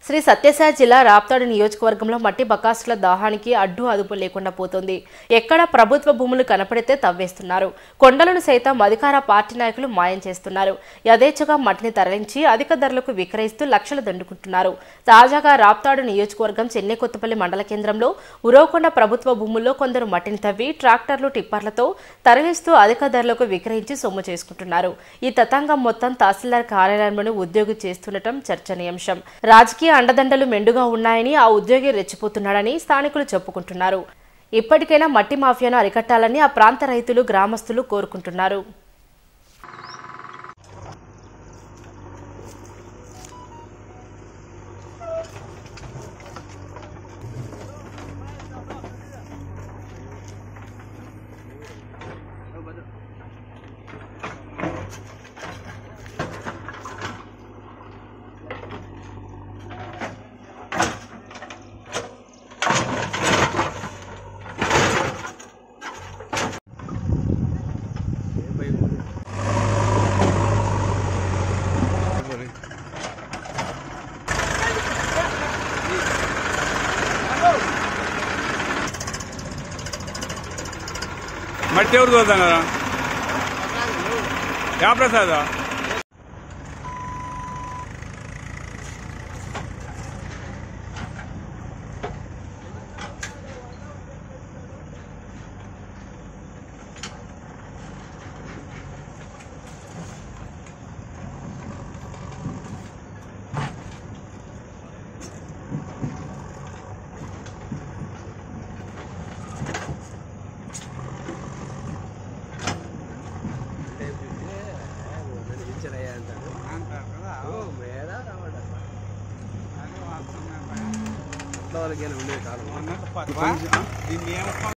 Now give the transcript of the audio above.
శ్రీ సత్యసాయి జిల్లా రాప్తాడు నియోజకవర్గంలో మట్టి బకాసుల దాహానికి అడ్డు అదుపు లేకుండా పోతుంది. ఎక్కడ ప్రభుత్వ భూములు కనపడితే తవ్వేస్తున్నారు. కొండలను సైతం అధికార పార్టీ నాయకులు మాయం చేస్తున్నారు. యథేచ్ఛగా మట్టిని తరలించి అధిక ధరలకు విక్రయిస్తూ లక్షలు దండుకుంటున్నారు. తాజాగా రాప్తాడు నియోజకవర్గం చెన్నైకొత్తపల్లి మండల కేంద్రంలో ఉరవకొండ ప్రభుత్వ భూముల్లో కొందరు మట్టిని తవ్వి ట్రాక్టర్లు టిప్పర్లతో తరలిస్తూ అధిక ధరలకు విక్రయించి సొమ్ము చేసుకుంటున్నారు. ఈ తతంగం మొత్తం తహసీల్దార్ కార్యాలయంలోని ఉద్యోగి చేస్తుండటం చర్చనీయాంశం. రాజకీయ అండదండలు మెండుగా ఉన్నాయని ఆ ఉద్యోగి రెచ్చిపోతున్నాడని స్థానికులు చెప్పుకుంటున్నారు. ఇప్పటికైనా మట్టి మాఫియాను అరికట్టాలని ఆ ప్రాంత రైతులు గ్రామస్తులు కోరుకుంటున్నారు. మట్టి ఎవరు చూద్దాం కదా యా ప్రసాద్ వాళ్ళకి ఉండేది కాదు.